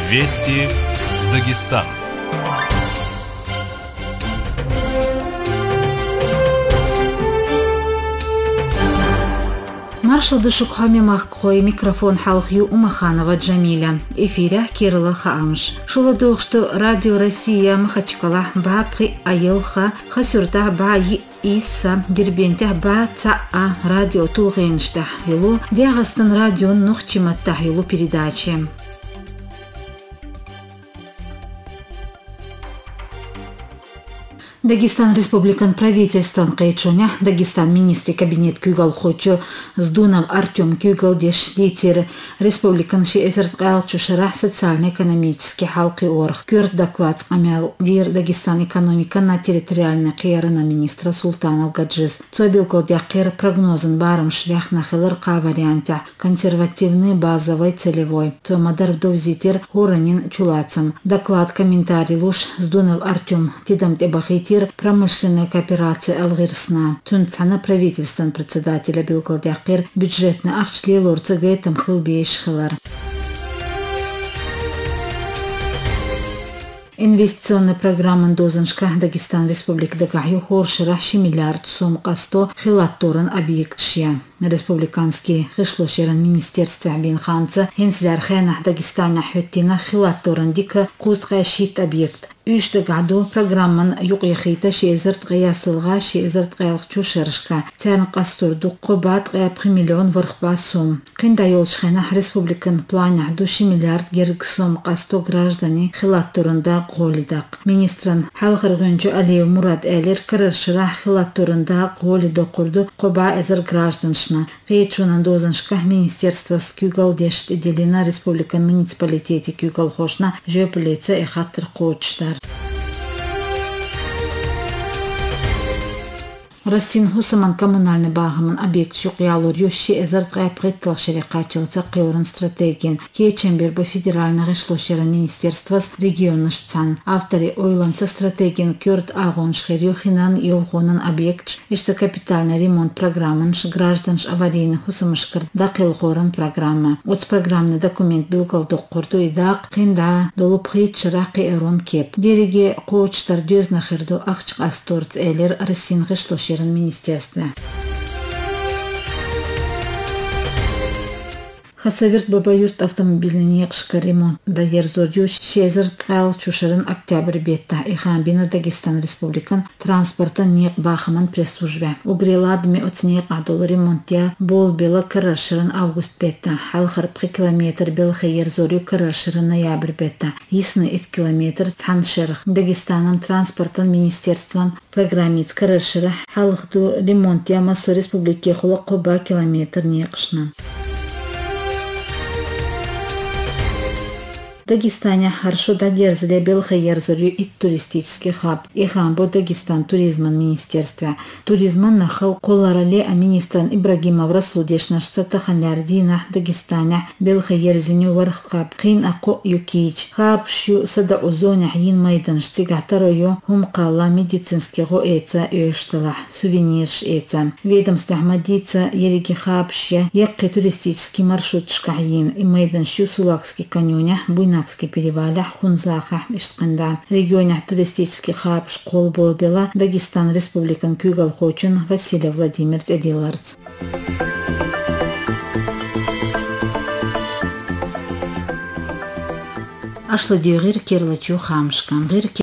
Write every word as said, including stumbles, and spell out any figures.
Вести Дагестан. Маршал Душукхами Махкхой, микрофон Халхью Умаханова Джамиля. Эфиря Кирилла Хаамш. Шуладух, что Радио Россия Махачкала Бабхи Айылха Хасюрта Баи Иса Дербентя Ба Цаа Радио Тулгенштах Юлу Дягастан Радио Нухчиматтах Юлу передачи. Дагестан Республикан правительстван Кайчоня, Дагестан министр кабинет Кюгал Хочо, Сдунов Артем Кюгал Деш Дитер, Республикан Шиэзерт Галчушара, социально-экономический халки орг, Кюрт доклад Амял Дир Дагестан экономика на территориальной киерана министра Султанов Гаджиз, Цобилкал Дякир прогнозен баром швях на хелырка варианте, консервативный базовый целевой, Цомадар Вдовзитер Уранин Чулацам, доклад комментарий Луш Сдунов Артем Тидам Тебахити промышленная кооперация Алгырсна. Тунцана правительством председателя Билгалдякир бюджетный ахчли лорца гейтам хилбейшхилар. Инвестиционная программа Дозаншка Дагестан Республика Дагахю Хоршира миллиард сом касто хилатторан объект шия. Республиканский хишлошеран министерство бин хамца хинслер хенах Дагестана хюттина хилатторан дика кустгашит объект. Üçte gado programman yuqyxita şezert qiyasılğa şezert qaylıqçu şerşka. Tern qasturdu qobat qaypı milyon vrxba som. Qinda yolşxana respublikan planah dushi milyard gerg som qasto граждане хилатторында qolidaq. Ministran halqırğıncu Aliyev Murad Əlir qırırşıra xilатторында qolido qurdu qoba ezer гражданшна. Qeyçunan dozanşka ministerstvo Kюгал dešt Delina respublikan municipaliteti Kюгал xoşna jöpületse exattır qoçtar. Рассин Хусаман коммунальный багаман объект шуqyalur юши эзерт qaypqettал шерикатчылца qeورын стратегиен Кейчембербо федеральный гышлошеран министерствос регионышцан авторы ойланца стратегиен Кёрт Агоншхер юхинан юхонан объект иште капитальный ремонт программанш гражданш аварийных хусамышкыр дақил хоран программа. Оц программный документ билгал доққурду идақ қинда долуп хитшыра qeورын кеп. Дереге қоочтар дөзнахырду ақчық асторц элер Рассин гышлошеран министерства. Хасаверт Бабаюрт автомобильный некшка ремонт да ерзорю шезерт қал чушарын октябрь бетта ихамбина Дагестан Республикан транспорта нек бахаман пресс-службе. Угреладми от нек адол ремонтия бол бела карашырын август бетта. Халхарпхи километр белха ерзорю карашырын ноябрь бетта. Исны эт километр цаншерх. Дагестанан транспортан министерстван программиц карашыра халхду ремонтия Масо Республики хула коба километр некшна. Дагестане хорошо додержали белха ерзорю и туристический хаб. Ихамбо Дагестан туризман министерстве. Туризман нахал коларали а министран Ибрагимов Расудеш нашца таханлярдина Дагестане белха ерзиню варх хаб. Хин ако юкич. Хаб шу сада озоня хин майдан штигатарою хум калла медицинского эца öштала. Сувенирш эца. Ведомство Ахмадица ереги хабшья якки туристический маршрут шкахин. И майдан шу Сулакский каньоня буйна переваля хунзаха иштканда регионе туристический хаб школ бол бела Дагестан Республикан Кюгал Хочун Василий Владимир Эдиларц. Ашла дюгир кирлачу хамшкам.